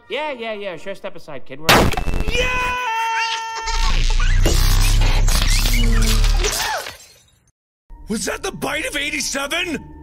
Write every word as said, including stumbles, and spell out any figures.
Yeah, yeah, yeah. Sure, step aside, kid. We're... Yeah! Was that the bite of eighty-seven?